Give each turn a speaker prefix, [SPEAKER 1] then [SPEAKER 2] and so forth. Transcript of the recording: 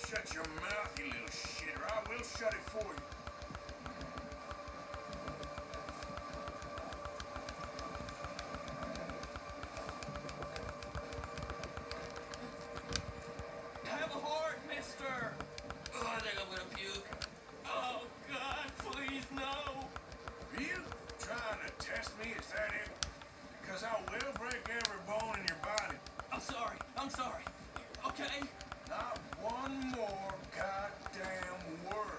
[SPEAKER 1] Shut your mouth, you little shit, or I will shut it for you.
[SPEAKER 2] Have a heart, mister! Oh, I think I'm gonna puke. Oh, God, please, no!
[SPEAKER 1] Are you trying to test me? Is that it? Because I will break every bone in your body.
[SPEAKER 2] I'm sorry. Okay?
[SPEAKER 1] Not one more goddamn word.